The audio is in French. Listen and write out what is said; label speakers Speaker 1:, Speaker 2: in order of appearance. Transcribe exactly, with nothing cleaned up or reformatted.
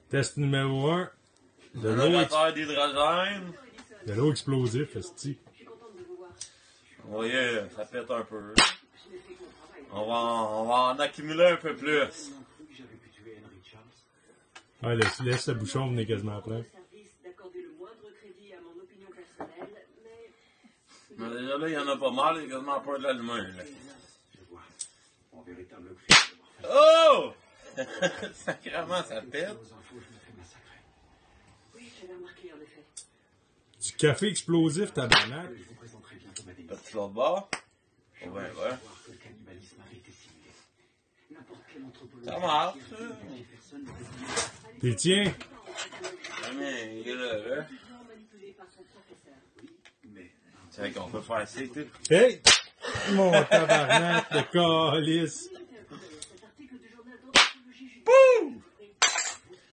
Speaker 1: Test numéro un. De
Speaker 2: Un
Speaker 1: l'eau
Speaker 2: moteur
Speaker 1: ex...
Speaker 2: d'hydrogène.
Speaker 1: de l'eau explosif, esti.
Speaker 2: Vous voyez, ça pète un peu. On va, en, on va en accumuler un peu plus.
Speaker 1: Ouais, laisse, laisse le bouchon venir quasiment plein.
Speaker 2: Mais déjà là, il y en a pas mal, il y a quasiment pas de l'allumeur. Oh! Sacrément, ça pète.
Speaker 1: Du café explosif, tabarnak.
Speaker 2: T'as-tu l'autre bord? Oh ben ouais. Ça marche, ça.
Speaker 1: T'es tiens.
Speaker 2: Ah mais, il est là, là. C'est vrai qu'on peut faire ça, tout.
Speaker 1: Hey! Mon tabarnak de calice.